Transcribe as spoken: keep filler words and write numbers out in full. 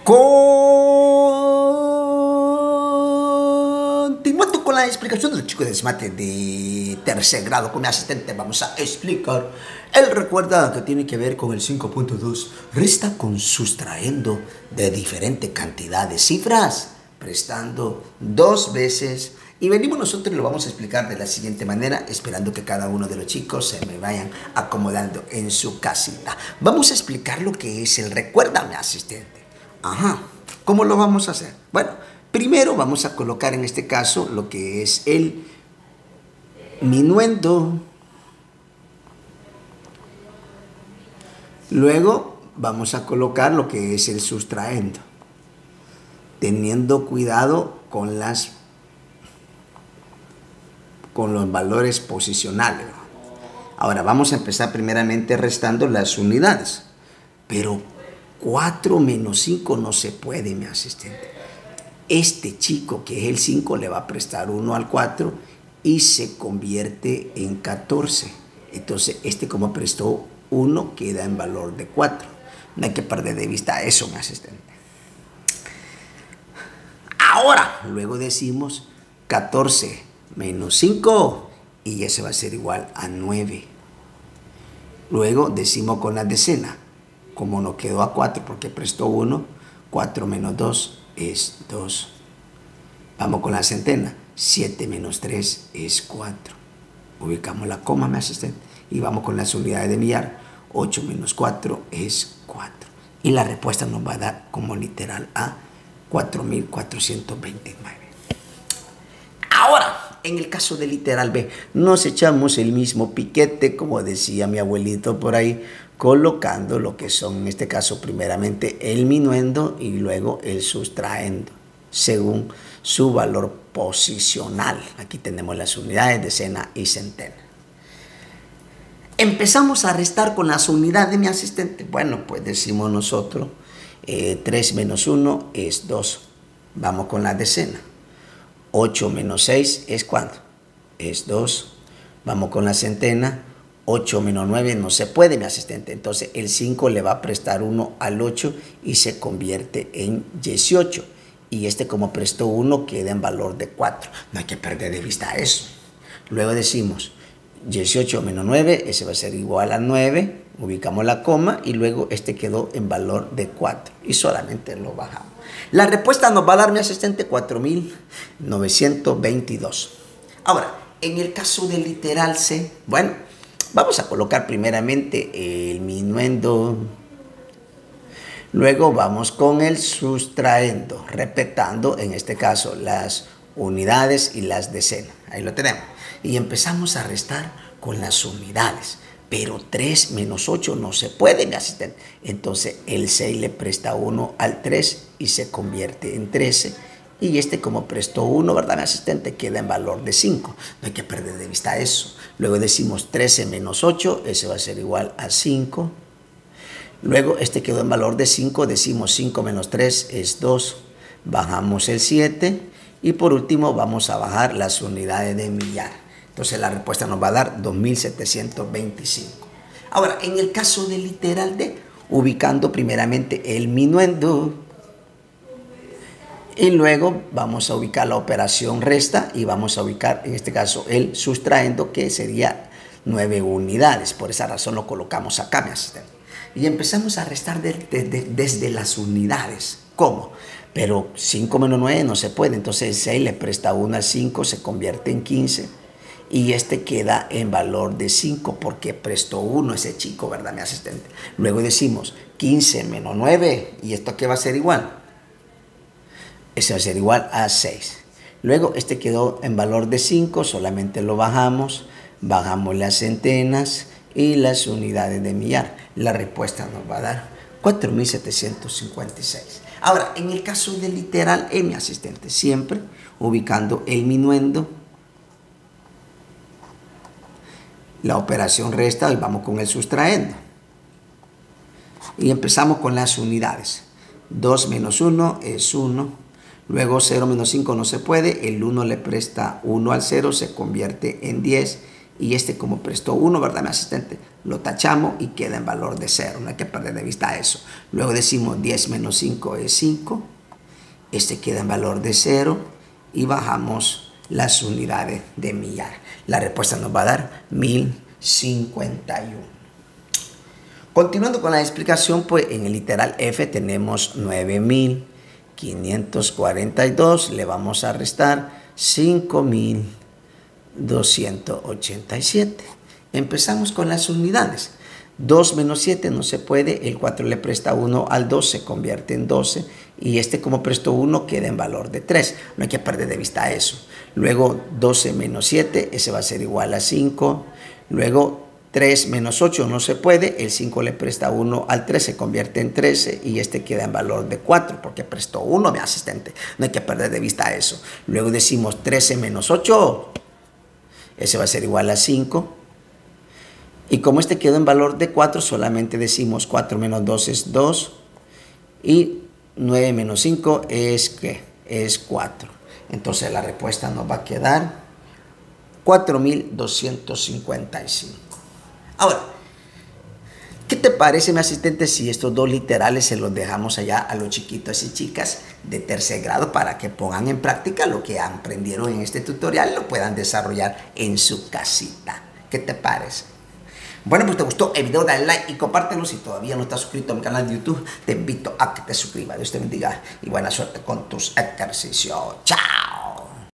Continuando con la explicación del chico de desmate de tercer grado con mi asistente, vamos a explicar. Él recuerda que tiene que ver con el cinco punto dos. Resta con sustrayendo de diferente cantidad de cifras, prestando dos veces. Y venimos nosotros y lo vamos a explicar de la siguiente manera, esperando que cada uno de los chicos se me vayan acomodando en su casita. Vamos a explicar lo que es el recuerda, mi asistente. Ajá, ¿cómo lo vamos a hacer? Bueno, primero vamos a colocar en este caso lo que es el minuendo. Luego vamos a colocar lo que es el sustraendo, teniendo cuidado con las con los valores posicionales. Ahora vamos a empezar primeramente restando las unidades, pero cuatro menos cinco no se puede, mi asistente. Este chico que es el cinco le va a prestar uno al cuatro y se convierte en catorce. Entonces este, como prestó uno, queda en valor de cuatro. No hay que perder de vista eso, mi asistente. Ahora, luego decimos catorce menos cinco y ese va a ser igual a nueve. Luego decimos con la decena, como nos quedó a cuatro porque prestó uno, cuatro menos dos es dos. Vamos con la centena, siete menos tres es cuatro. Ubicamos la coma, mi asistente, y vamos con las unidades de millar, ocho menos cuatro es cuatro. Y la respuesta nos va a dar como literal a cuatro mil cuatrocientos veintinueve. Ahora, en el caso de literal B, nos echamos el mismo piquete, como decía mi abuelito por ahí, colocando lo que son, en este caso, primeramente el minuendo y luego el sustraendo, según su valor posicional. Aquí tenemos las unidades, decena y centena. Empezamos a restar con las unidades de mi asistente. Bueno, pues decimos nosotros, eh, tres menos uno es dos. Vamos con la decena. ocho menos seis es ¿cuánto? Es dos. Vamos con la centena. ocho menos nueve no se puede, mi asistente. Entonces el cinco le va a prestar uno al ocho y se convierte en dieciocho. Y este, como prestó uno, queda en valor de cuatro. No hay que perder de vista eso. Luego decimos dieciocho menos nueve, ese va a ser igual a nueve. Ubicamos la coma y luego este quedó en valor de cuatro. Y solamente lo bajamos. La respuesta nos va a dar, mi asistente, cuatro mil novecientos veintidós. Ahora, en el caso del literal C, bueno, vamos a colocar primeramente el minuendo. Luego vamos con el sustraendo, respetando en este caso las unidades y las decenas. Ahí lo tenemos. Y empezamos a restar con las unidades. Pero tres menos ocho no se puede, mi asistente. Entonces el seis le presta uno al tres y se convierte en trece. Y este, como prestó uno, ¿verdad, mi asistente? Queda en valor de cinco. No hay que perder de vista eso. Luego decimos trece menos ocho, ese va a ser igual a cinco. Luego este quedó en valor de cinco, decimos cinco menos tres es dos. Bajamos el siete. Y por último vamos a bajar las unidades de millar. Entonces la respuesta nos va a dar dos mil setecientos veinticinco. Ahora, en el caso del literal D, ubicando primeramente el minuendo. Y luego vamos a ubicar la operación resta y vamos a ubicar, en este caso, el sustraendo, que sería nueve unidades. Por esa razón lo colocamos acá, mi asistente. Y empezamos a restar de, de, de, desde las unidades. ¿Cómo? Pero cinco menos nueve no se puede. Entonces el seis le presta uno al cinco, se convierte en quince. Y este queda en valor de cinco porque prestó uno ese chico, ¿verdad, mi asistente? Luego decimos quince menos nueve. ¿Y esto qué va a ser igual? Ese va a ser igual a seis. Luego este quedó en valor de cinco, solamente lo bajamos. Bajamos las centenas y las unidades de millar. La respuesta nos va a dar cuatro mil setecientos cincuenta y seis. Ahora, en el caso del literal E, mi asistente, siempre ubicando el minuendo, la operación resta y vamos con el sustraendo. Y empezamos con las unidades. dos menos uno es uno. Luego cero menos cinco no se puede. El uno le presta uno al cero, se convierte en diez. Y este, como prestó uno, ¿verdad, mi asistente? lo tachamos y queda en valor de cero. No hay que perder de vista eso. Luego decimos diez menos cinco es cinco. Este queda en valor de cero y bajamos las unidades de millar. La respuesta nos va a dar mil cincuenta y uno. Continuando con la explicación, pues en el literal F tenemos nueve mil quinientos cuarenta y dos, le vamos a restar cinco mil doscientos ochenta y siete. Empezamos con las unidades. dos menos siete no se puede, el cuatro le presta uno al dos, se convierte en doce, y este como prestó uno queda en valor de tres. No hay que perder de vista eso. Luego doce menos siete, ese va a ser igual a cinco. Luego tres menos ocho no se puede, el cinco le presta uno al tres, se convierte en trece y este queda en valor de cuatro porque prestó uno, mi asistente. No hay que perder de vista eso. Luego decimos trece menos ocho, ese va a ser igual a cinco. Y como este quedó en valor de cuatro, solamente decimos cuatro menos dos es dos y nueve menos cinco es ¿qué? Es cuatro. Entonces la respuesta nos va a quedar cuatro mil doscientos cincuenta y cinco. Ahora, ¿qué te parece, mi asistente, si estos dos literales se los dejamos allá a los chiquitos y chicas de tercer grado para que pongan en práctica lo que aprendieron en este tutorial y lo puedan desarrollar en su casita? ¿Qué te parece? Bueno, pues te gustó el video, dale like y compártelo. Si todavía no estás suscrito a mi canal de YouTube, te invito a que te suscribas. Dios te bendiga y buena suerte con tus ejercicios. ¡Chao!